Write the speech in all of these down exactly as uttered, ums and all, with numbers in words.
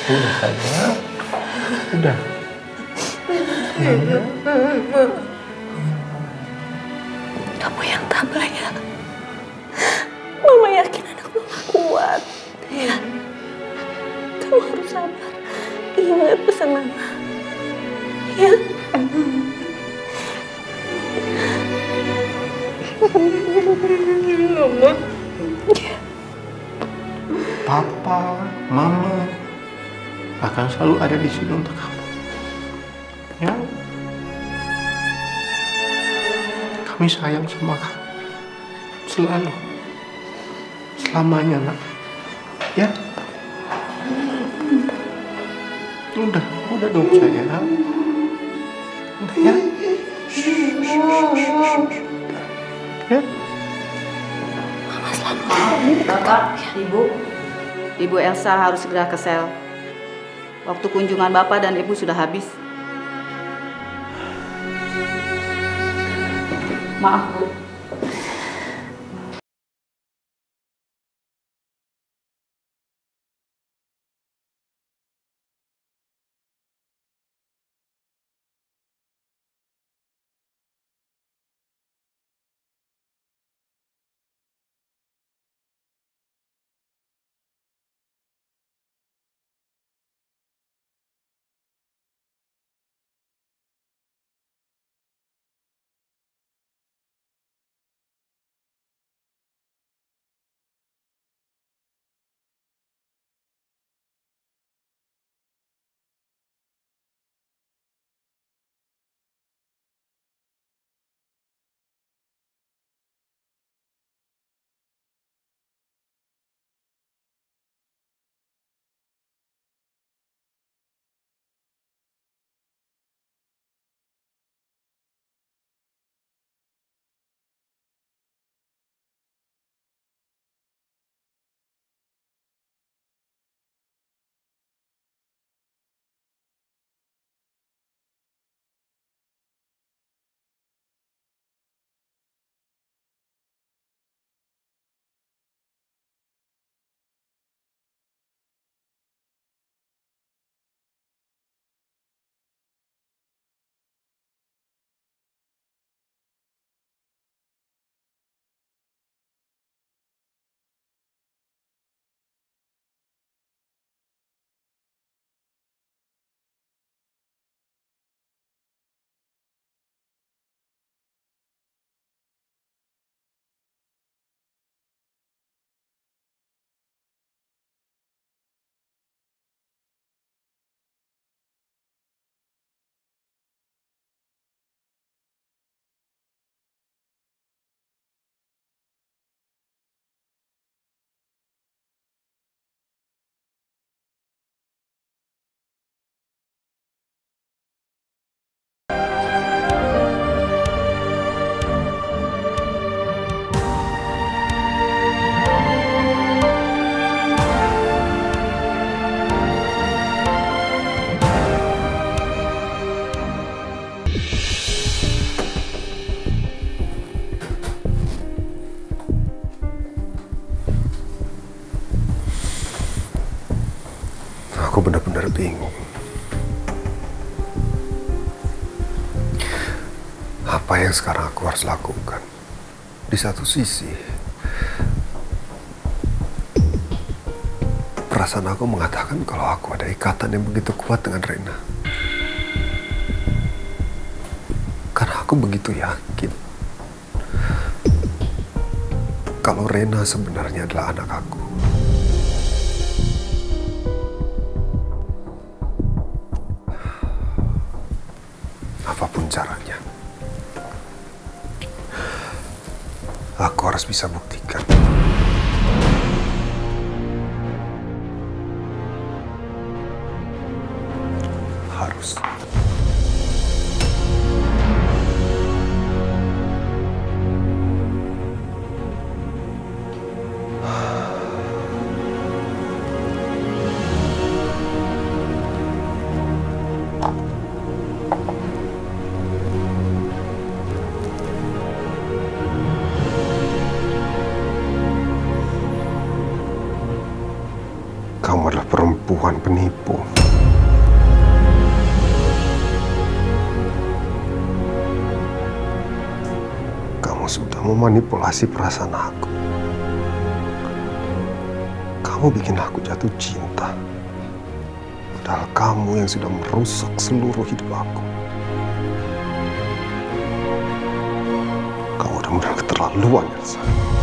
Udah sayang. Udah. Kamu yang tabah ya. Mama yakin anak mama kuat. Ya. Kamu harus sabar. Ingat pesan mama. Ya. Mama. Ya. Papa, Mama akan selalu ada di sini untuk kamu. Ya. Kami sayang sama kamu. Selalu. Selamanya, nak. Ya. Udah, udah dong sayang. Udah ya. Ya. Mama selalu. Bapak, Ibu, Ibu Elsa harus segera ke sel. Waktu kunjungan Bapak dan Ibu sudah habis. Maaf, Bu. Aku benar-benar bingung. Apa yang sekarang aku harus lakukan? Di satu sisi, perasaan aku mengatakan kalau aku ada ikatan yang begitu kuat dengan Rena. Karena aku begitu yakin kalau Rena sebenarnya adalah anak aku. Apapun caranya, aku harus bisa buktikan. Harus. perempuan penipu. Kamu sudah memanipulasi perasaan aku. Kamu bikin aku jatuh cinta. Padahal kamu yang sudah merusak seluruh hidup aku. Kamu udah benar keterlaluan, Elsa.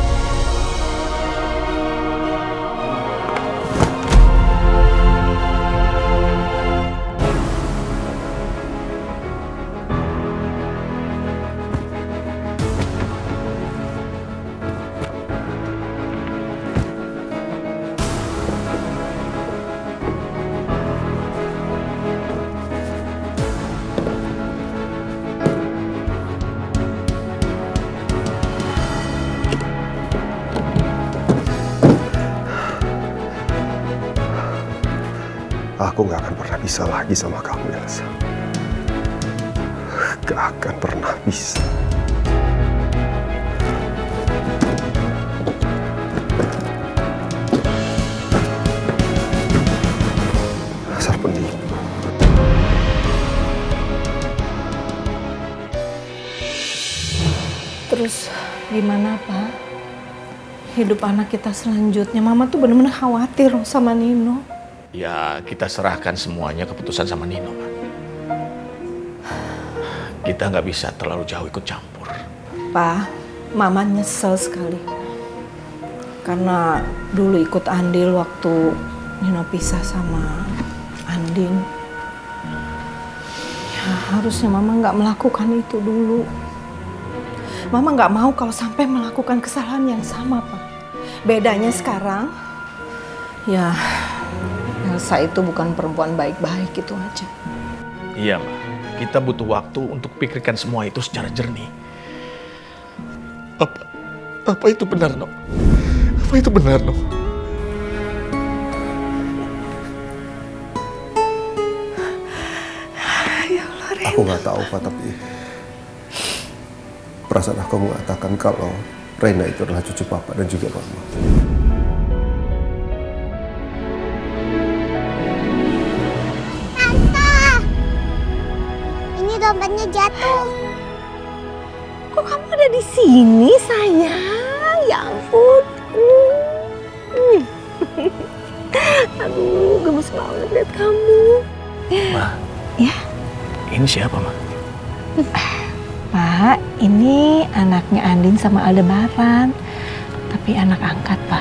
Aku gak akan pernah bisa lagi sama kamu, Elsa. Gak akan pernah bisa. Dasar penipu. Terus gimana, Pak? Hidup anak kita selanjutnya. Mama tuh benar-benar khawatir sama Nino. Ya, kita serahkan semuanya keputusan sama Nino, Ma. Kita nggak bisa terlalu jauh ikut campur. Pak, Mama nyesel sekali. Karena dulu ikut andil waktu Nino pisah sama Andin. Ya, harusnya Mama nggak melakukan itu dulu. Mama nggak mau kalau sampai melakukan kesalahan yang sama, Pak. Bedanya sekarang, ya... Elsa itu bukan perempuan baik-baik, itu aja. Iya, Ma. Kita butuh waktu untuk pikirkan semua itu secara jernih. Apa, apa itu benar, No? Apa itu benar, No? Ya Allah, Rena. Aku nggak tahu, Pak, tapi perasaan aku mengatakan kalau Rena itu adalah cucu Papa dan juga Mama. Dompetnya jatuh. Kok kamu ada di sini, sayang? Ya ampun. Hmm. Aduh, gemes banget lihat kamu. Ma. Ya. Ini siapa, Ma? Pak, ini anaknya Andin sama Aldebaran. Tapi anak angkat, Pak.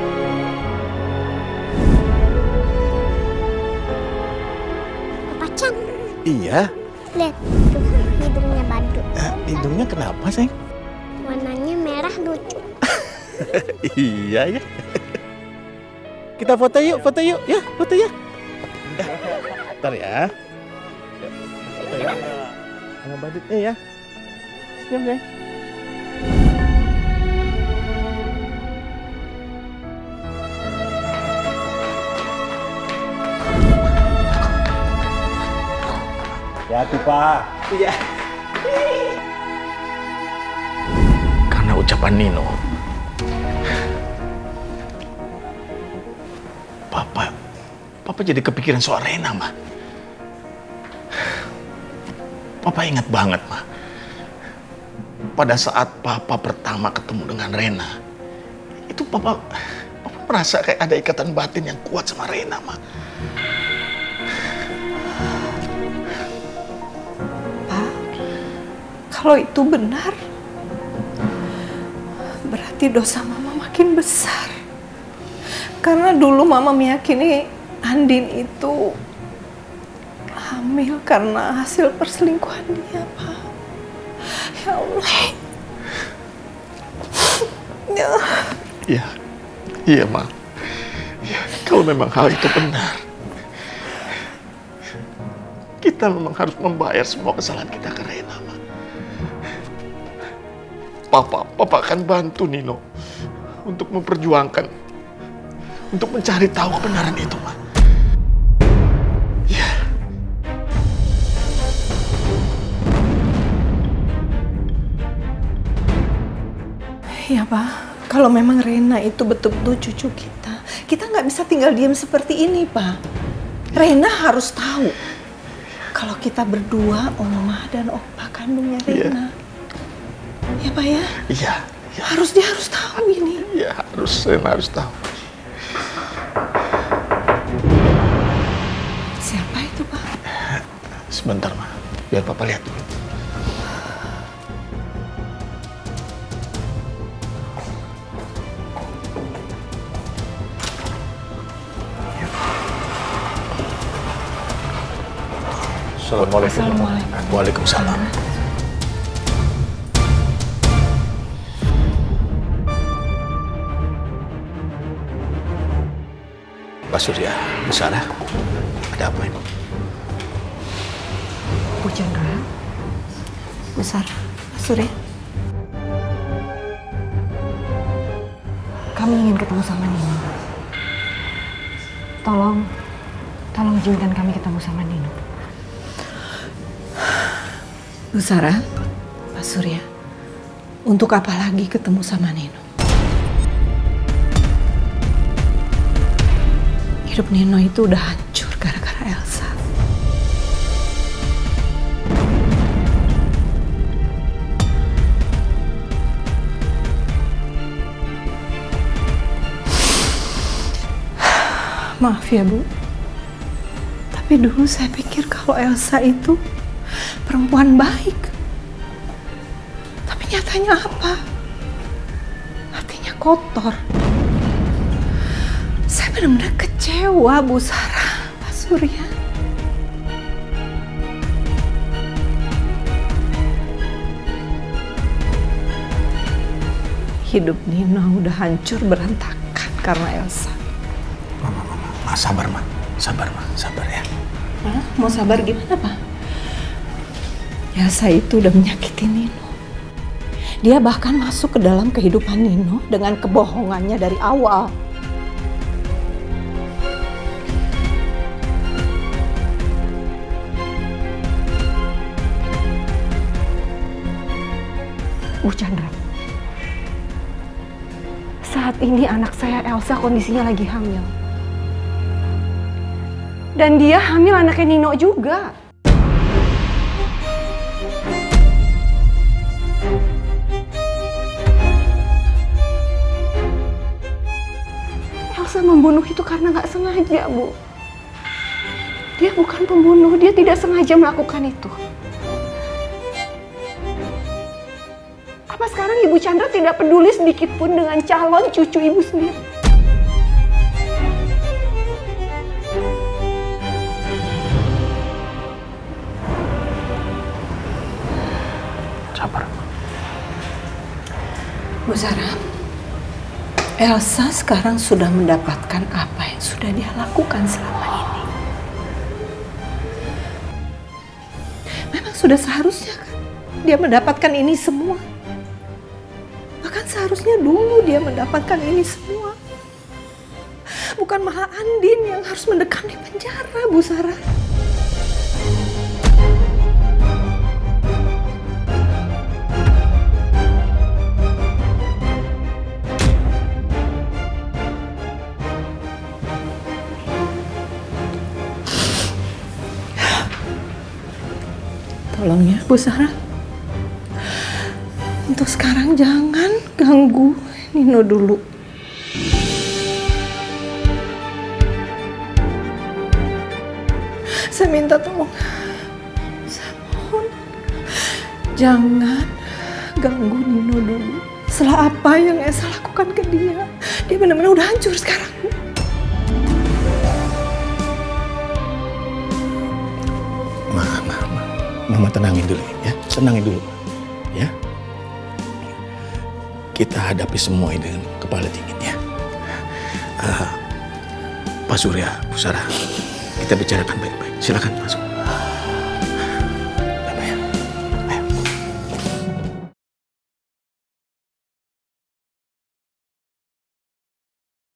Papa Chan. Iya. Lihat, tuh hidungnya badut. Eh, hidungnya kenapa, sayang? Warnanya merah lucu. Iya ya. Kita foto yuk, foto yuk, ya, foto ya. Ntar ya. Foto ya. Sama badutnya ya. Senyum, sayang. Hati, Pak. Iya. Karena ucapan Nino, Papa, Papa jadi kepikiran soal Rena, Ma. Papa ingat banget, Ma. Pada saat Papa pertama ketemu dengan Rena, itu Papa, Papa merasa kayak ada ikatan batin yang kuat sama Rena, Ma. Kalau itu benar, berarti dosa Mama makin besar. Karena dulu Mama meyakini Andin itu hamil karena hasil perselingkuhan dia, Pak. Ya Allah. Ya. Iya, iya, Ma. Ya, kalau memang hal itu benar, kita memang harus membayar semua kesalahan kita ke Rena, Ma. Papa, Papa akan bantu Nino untuk memperjuangkan, untuk mencari tahu kebenaran itu, Ma. Ya. Ya, Pak. Kalau memang Rena itu betul-betul cucu kita, kita nggak bisa tinggal diam seperti ini, Pak. Rena harus tahu kalau kita berdua oma dan opa kandungnya Rena. Iya. Ya Pak ya? Iya. Ya. Harus dia harus tahu ini. Iya harus, Rena harus tahu. Siapa itu Pak? Sebentar Ma, biar Papa lihat dulu. Assalamualaikum. Assalamualaikum. Waalaikumsalam. Pak Surya, Bu Sarah, ada apa ini? Bu Chandra, Bu Sarah, Pak Surya. Kami ingin ketemu sama Nino. Tolong, tolong izinkan kami ketemu sama Nino. Bu Sarah, Pak Surya, untuk apa lagi ketemu sama Nino? Hidup Nino itu udah hancur gara-gara Elsa. Maaf ya Bu, tapi dulu saya pikir kalau Elsa itu perempuan baik. Tapi nyatanya apa? Hatinya kotor. Saya benar-benar kecewa, Bu Sarah, Pak Surya. Hidup Nino udah hancur berantakan karena Elsa. Mama, mama, ma, sabar Ma, sabar Ma, sabar ya. Hah? Mau sabar gimana Pak? Elsa itu udah menyakiti Nino. Dia bahkan masuk ke dalam kehidupan Nino dengan kebohongannya dari awal. Bu Chandra, saat ini anak saya Elsa kondisinya lagi hamil. Dan dia hamil anaknya Nino juga. Elsa membunuh itu karena nggak sengaja, Bu. Dia bukan pembunuh, dia tidak sengaja melakukan itu. Apa sekarang Ibu Chandra tidak peduli sedikit pun dengan calon cucu Ibu sendiri? Sabar. Bu Sarah, Elsa sekarang sudah mendapatkan apa yang sudah dia lakukan selama ini. Memang sudah seharusnya kan dia mendapatkan ini semua. Bahkan seharusnya dulu dia mendapatkan ini semua. Bukan malah Andin yang harus mendekam di penjara, Bu Sarah. Tolong ya, Bu Sarah. Untuk sekarang jangan ganggu Nino dulu. Saya minta tolong. Saya mohon. Jangan ganggu Nino dulu. Setelah apa yang Elsa lakukan ke dia, dia benar-benar udah hancur sekarang. Mama, mama, mama tenangin dulu ya, tenangin dulu, ya. Kita hadapi semua ini dengan kepala dingin ya. Uh, Pak Surya, Bu Sarah, kita bicarakan baik-baik. Silakan masuk.